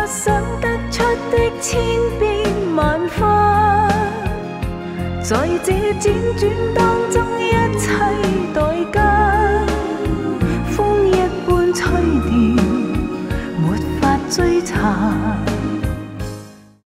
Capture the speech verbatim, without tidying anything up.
想得出的千变万化，在这辗转当中一切代价，风一般吹掉，没法追查。